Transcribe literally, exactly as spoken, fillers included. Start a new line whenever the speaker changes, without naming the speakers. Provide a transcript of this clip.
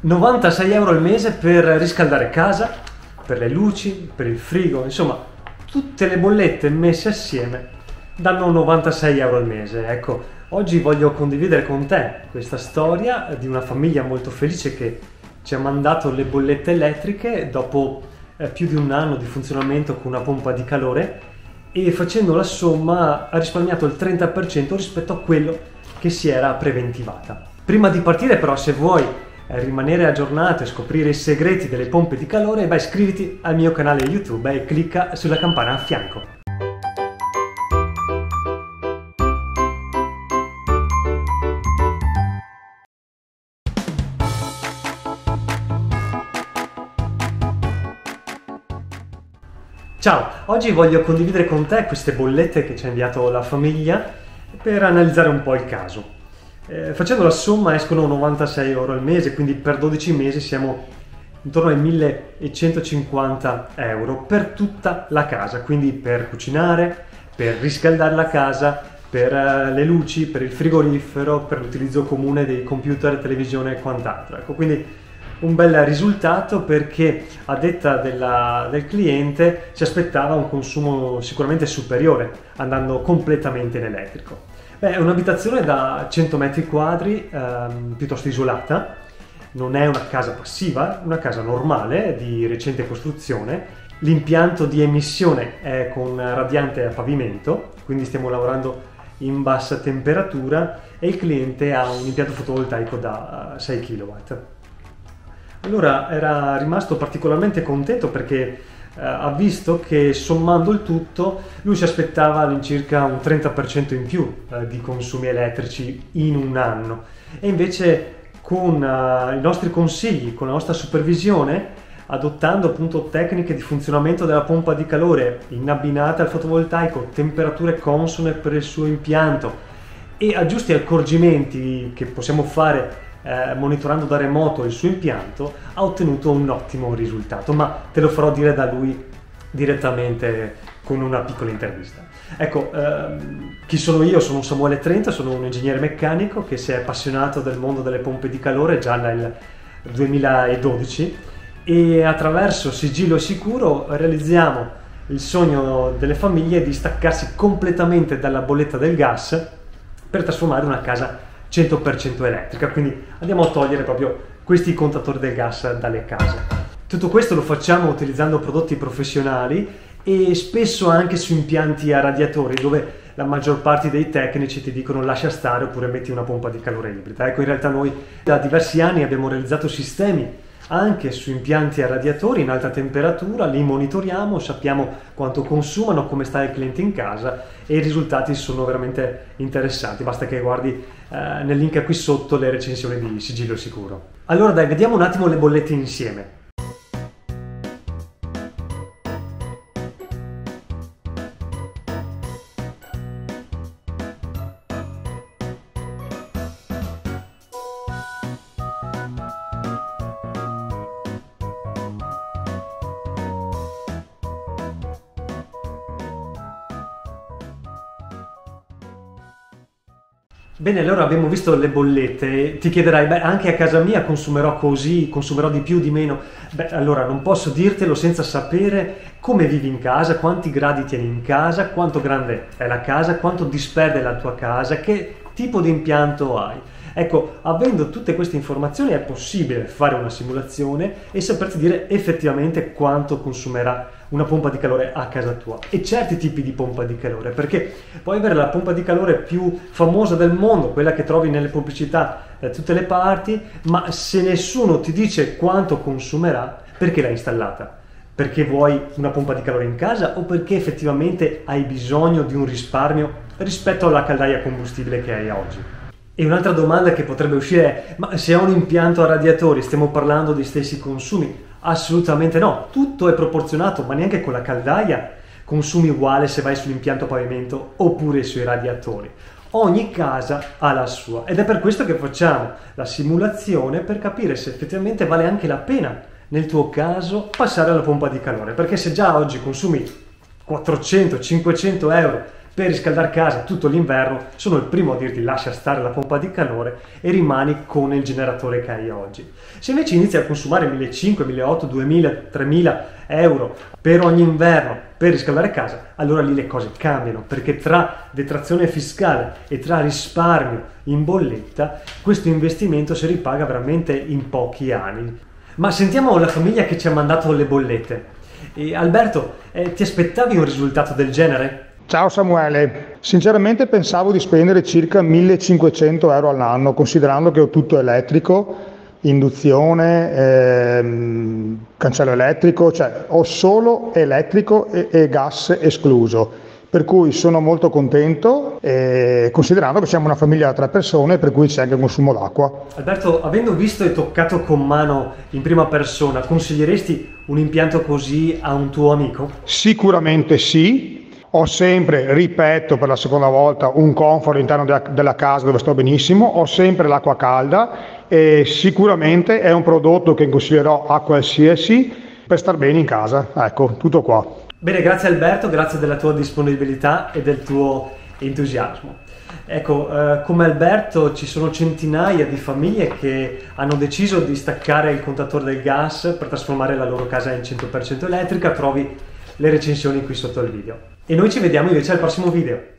novantasei euro al mese per riscaldare casa, per le luci, per il frigo, insomma tutte le bollette messe assieme danno novantasei euro al mese. Ecco, oggi voglio condividere con te questa storia di una famiglia molto felice che ci ha mandato le bollette elettriche dopo eh, più di un anno di funzionamento con una pompa di calore, e facendo la somma ha risparmiato il trenta per cento rispetto a quello che si era preventivata. Prima di partire però, se vuoi rimanere aggiornato e scoprire i segreti delle pompe di calore, vai, iscriviti al mio canale YouTube e clicca sulla campana a fianco. Ciao, oggi voglio condividere con te queste bollette che ci ha inviato la famiglia per analizzare un po' il caso. Eh, facendo la somma escono novantasei euro al mese, quindi per dodici mesi siamo intorno ai millecentocinquanta euro per tutta la casa, quindi per cucinare, per riscaldare la casa, per uh, le luci, per il frigorifero, per l'utilizzo comune dei computer, televisione e quant'altro. Ecco, quindi un bel risultato, perché a detta della, del cliente si aspettava un consumo sicuramente superiore andando completamente in elettrico. Beh, è un'abitazione da cento metri quadri, ehm, piuttosto isolata, non è una casa passiva, è una casa normale di recente costruzione. L'impianto di emissione è con radiante a pavimento, quindi stiamo lavorando in bassa temperatura, e il cliente ha un impianto fotovoltaico da sei chilowatt. Allora era rimasto particolarmente contento perché Uh, ha visto che sommando il tutto lui si aspettava all'incirca un trenta per cento in più uh, di consumi elettrici in un anno, e invece con uh, i nostri consigli, con la nostra supervisione, adottando appunto tecniche di funzionamento della pompa di calore in abbinata al fotovoltaico, temperature consone per il suo impianto e aggiusti e accorgimenti che possiamo fare Eh, monitorando da remoto il suo impianto, ha ottenuto un ottimo risultato, ma te lo farò dire da lui direttamente con una piccola intervista. Ecco, ehm, chi sono io? Sono Samuele Trento, sono un ingegnere meccanico che si è appassionato del mondo delle pompe di calore già nel duemiladodici, e attraverso Sigillo Sicuro realizziamo il sogno delle famiglie di staccarsi completamente dalla bolletta del gas per trasformare una casa cento per cento elettrica, quindi andiamo a togliere proprio questi contatori del gas dalle case. Tutto questo lo facciamo utilizzando prodotti professionali e spesso anche su impianti a radiatori, dove la maggior parte dei tecnici ti dicono lascia stare oppure metti una pompa di calore ibrida. Ecco, in realtà noi da diversi anni abbiamo realizzato sistemi anche su impianti a radiatori in alta temperatura, li monitoriamo, sappiamo quanto consumano, come sta il cliente in casa, e i risultati sono veramente interessanti. Basta che guardi eh, nel link qui sotto le recensioni di Sigillo Sicuro. Allora dai, vediamo un attimo le bollette insieme. Bene, allora abbiamo visto le bollette. Ti chiederai, beh, anche a casa mia consumerò così, consumerò di più, di meno? Beh, allora non posso dirtelo senza sapere come vivi in casa, quanti gradi tieni in casa, quanto grande è la casa, quanto disperde la tua casa, che tipo di impianto hai. Ecco, avendo tutte queste informazioni è possibile fare una simulazione e saperti dire effettivamente quanto consumerà una pompa di calore a casa tua, e certi tipi di pompa di calore, perché puoi avere la pompa di calore più famosa del mondo, quella che trovi nelle pubblicità da tutte le parti, ma se nessuno ti dice quanto consumerà, perché l'hai installata? Perché vuoi una pompa di calore in casa o perché effettivamente hai bisogno di un risparmio rispetto alla caldaia a combustibile che hai oggi? E un'altra domanda che potrebbe uscire è: ma se ho un impianto a radiatori stiamo parlando dei stessi consumi? Assolutamente no, tutto è proporzionato, ma neanche con la caldaia consumi uguale se vai sull'impianto a pavimento oppure sui radiatori. Ogni casa ha la sua, ed è per questo che facciamo la simulazione, per capire se effettivamente vale anche la pena nel tuo caso passare alla pompa di calore, perché se già oggi consumi quattrocento cinquecento euro per riscaldare casa tutto l'inverno, sono il primo a dirti lascia stare la pompa di calore e rimani con il generatore che hai oggi. Se invece inizi a consumare millecinquecento, milleottocento, duemila, tremila euro per ogni inverno per riscaldare casa, allora lì le cose cambiano, perché tra detrazione fiscale e tra risparmio in bolletta, questo investimento si ripaga veramente in pochi anni. Ma sentiamo la famiglia che ci ha mandato le bollette. E Alberto, eh, ti aspettavi un risultato del genere?
Ciao Samuele, sinceramente pensavo di spendere circa millecinquecento euro all'anno, considerando che ho tutto elettrico, induzione, ehm, cancello elettrico, cioè ho solo elettrico e, e gas escluso, per cui sono molto contento, eh, considerando che siamo una famiglia da tre persone, per cui c'è anche un consumo d'acqua.
Alberto, avendo visto e toccato con mano in prima persona, consiglieresti un impianto così a un tuo amico?
Sicuramente sì. Ho sempre, ripeto per la seconda volta, un comfort all'interno della, della casa dove sto benissimo, ho sempre l'acqua calda e sicuramente è un prodotto che consiglierò a qualsiasi per star bene in casa. Ecco, tutto qua.
Bene, grazie Alberto, grazie della tua disponibilità e del tuo entusiasmo. Ecco, eh, come Alberto ci sono centinaia di famiglie che hanno deciso di staccare il contatore del gas per trasformare la loro casa in cento per cento elettrica. Trovi le recensioni qui sotto il video. E noi ci vediamo invece al prossimo video.